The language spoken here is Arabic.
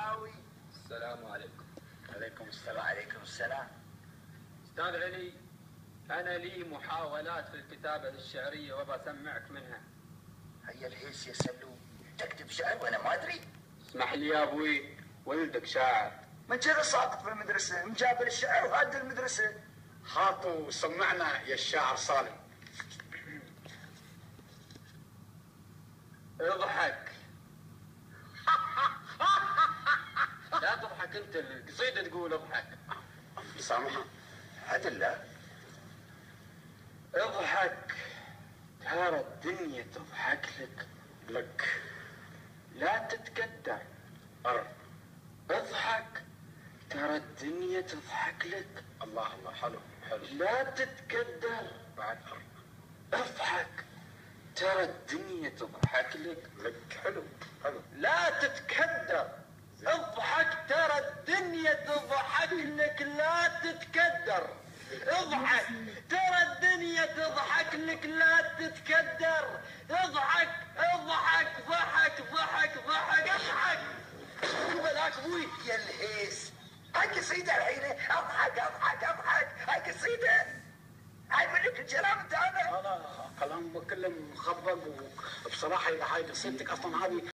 الشعراوي. السلام عليكم. عليكم السلام. وعليكم السلام. أستاذ علي، أنا لي محاولات في الكتابة الشعرية وأبى أسمعك منها. هيا الهيس يا سلوم، تكتب شعر وأنا ما أدري. اسمح لي يا أبوي، ولدك شاعر. من كذا ساقط في المدرسة، مجابر الشعر وهاد المدرسة. هاتوا سمعنا يا الشاعر صالم. اضحك. لا تضحك أنت، القصيدة تقول اضحك. سامحة. عدل لا. اضحك، ترى الدنيا تضحك لك. لا تتكدر. اضحك، ترى الدنيا تضحك لك. الله الله، حلو حلو. لا تتكدر. بعد اضحك، ترى الدنيا تضحك لك. حلو حلو. لا تتكدر. اضحك، ترى الدنيا تضحك لك. لا تتكدر. اضحك، ترى الدنيا تضحك لك. لا تتكدر. اضحك اضحك، ضحك ضحك ضحك، اضحك. بلاك ابوي يا الهيس، هاي قصيدة الحين. اضحك اضحك اضحك، هاي قصيدة. هاي منك الكلام انت. هذا كلام كله مخبق، وبصراحة هاي قصيدتك أصلا هذه